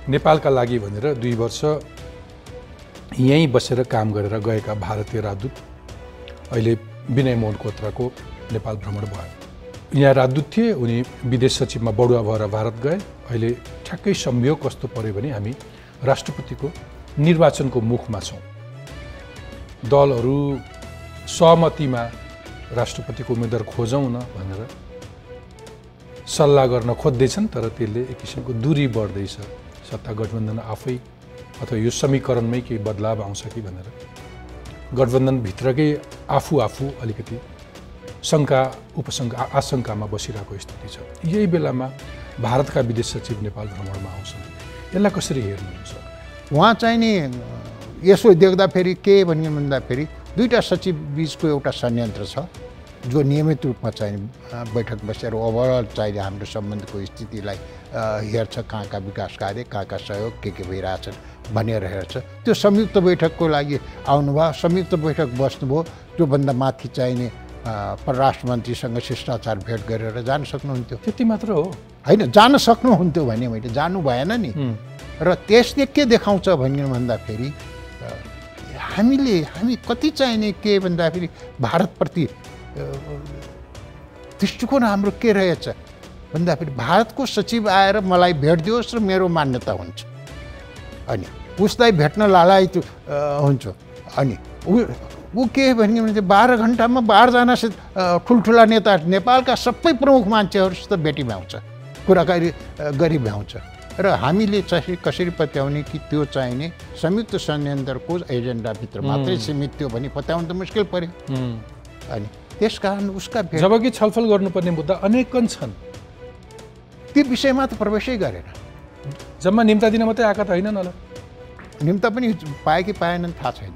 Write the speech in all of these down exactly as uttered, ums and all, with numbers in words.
नेपालका लागि भनेर दुई वर्ष यहीँ बसेर काम गरेर गएका भारतीय राजदूत अहिले विनय मोहन कोत्राको नेपाल भ्रमण भयो। यहाँ राजदूत थिए, उनी विदेश सचिवमा बढुवा भएर भारत गए। अहिले ठ्याक्कै संयोग कस्तो पर्यो भने हामी राष्ट्रपतिको निर्वाचनको मुखमा छौँ। दलहरू सहमतिमा राष्ट्रपतिको उम्मेदवार खोजौँ न भनेर सल्लाह गर्न खोज्दैछन्, तर त्यसले एक किसिमको दूरी बढ्दैछ। सत्ता गठबन्धन आफै अथवा यो समीकरणमै केही बदलाव आउँछ कि भनेर गठबन्धनभित्रकै आफू आफू अलिकति शङ्का उपशङ्का आशङ्कामा बसिरहेको स्थिति छ। यही बेलामा भारतका विदेश सचिव नेपाल भ्रमणमा आउँछन्, यसलाई कसरी हेर्नुहुन्छ? उहाँ चाहिँ नि यसो देख्दाखेरि के भन्ने भन्दाखेरि दुईवटा सचिव बिचको एउटा संयन्त्र छ जो नियमित रूपमा चाहिँ बैठक बसेर ओभरअल चाहिँ हाम्रो सम्बन्धको स्थितिलाई हेर्छ, कहाँ कहाँ विकास कार्य, कहाँ कहाँ सहयोग के के भइरहेछन् भनेर हेर्छ। त्यो संयुक्त बैठकको लागि आउनुभयो, संयुक्त बैठक बस्नुभयो। त्योभन्दा माथि चाहिने परराष्ट्र मन्त्रीसँग शिष्टाचार भेट गरेर जान सक्नुहुन्थ्यो। त्यति मात्र हो होइन, जान सक्नुहुन्थ्यो भने मैले जानु भएन नि। र त्यसले के देखाउँछ भन्ने भन्दाखेरि हामीले हामी कति चाहिने के भन्दाखेरि भारतप्रति दृष्टिकोण हाम्रो के रहेछ भन्दाखेरि भारतको सचिव आएर मलाई भेट दियोस् र मेरो मान्यता हुन्छ, अनि उसलाई भेट्न लालायत हुन्छ। अनि ऊ ऊ के भन्ने भने बाह्र घन्टामा बाह्रजना ठुल्ठुला नेता नेपालका सबै प्रमुख मान्छेहरूसित भेटी भ्याउँछ, कुराकानी गरी भ्याउँछ। र हामीले चाहिँ कसरी पत्याउने कि त्यो चाहिने संयुक्त संयन्त्रको एजेन्डाभित्र मात्रै सीमित थियो भने पत्याउनु त मुस्किल पर्यो। अनि त्यस कारण उसका भेट जबकि छलफल गर्नुपर्ने मुद्दा अनेकन छन्, ती विषयमा त प्रवेशै गरेन। जम्मा निम्ता दिन मात्रै आएका त होइनन् होला, निम्ता पनि पाए कि पाएनन् थाहा छैन।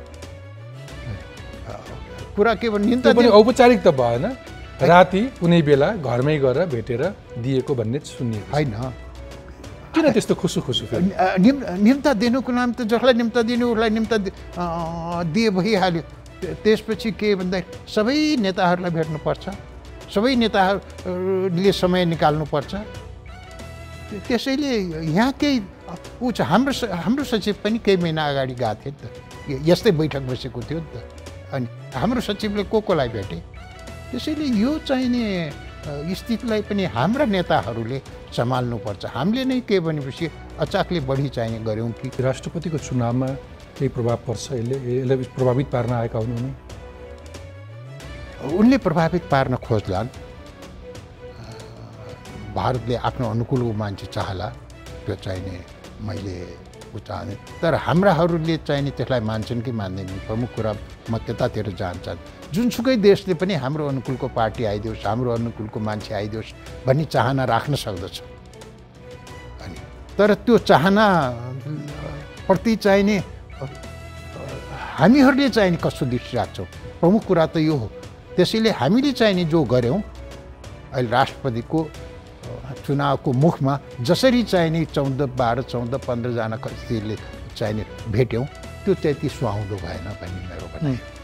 कुरा के भन्ने निम्ता पनि औपचारिक त भएन, राति कुनै बेला घरमै गएर भेटेर दिएको भन्ने सुनिएको होइन। किन त्यस्तो खुसु खुसु? निम्ता दिनुको नाम त जसलाई निम्ता दिनु उसलाई निम्ता दिए भइहाल्यो। त्यसपछि के भन्दाखेरि सबै नेताहरूलाई भेट्नुपर्छ, सबै नेताहरूले समय निकाल्नुपर्छ। त्यसैले यहाँ केही ऊ छ, हाम्रो हाम्रो सचिव पनि केही महिना अगाडि गएको थियो नि त, यस्तै बैठक बसेको थियो नि त। अनि हाम्रो सचिवले को कोलाई भेटे। त्यसैले यो चाहिने स्थितिलाई पनि हाम्रा नेताहरूले सम्हाल्नुपर्छ। हामीले नै के भनेपछि अचाकले बढी चाहिने गऱ्यौँ कि राष्ट्रपतिको चुनावमा केही प्रभाव पर्छ, यसले यसलाई प्रभावित पार्न आएका हुनु नि? उनले प्रभावित पार्न खोज्लान्, भारतले आफ्नो अनुकूलको मान्छे चाहला, त्यो चाहिने मैले ऊ चाहने। तर हाम्राहरूले चाहिने त्यसलाई मान्छन् कि मान्दैनन्, प्रमुख कुरा म त्यतातिर जान्छन्। जुनसुकै देशले पनि हाम्रो अनुकूलको पार्टी आइदियोस्, हाम्रो अनुकूलको मान्छे आइदियोस् भन्ने चाहना राख्न सक्दछ। अनि तर त्यो चाहना प्रति चाहिने हामीहरूले चाहिने कस्तो दृष्टि राख्छौँ, प्रमुख कुरा त यो हो। त्यसैले हामीले चाहिने जो गऱ्यौँ अहिले राष्ट्रपतिको चुनावको मुखमा जसरी चाहिने चौध बाह्र चौध पन्ध्रजना कतिले चाहिने भेट्यौँ, त्यो त्यति सुहाउँदो भएन भन्ने मेरो भनाइ।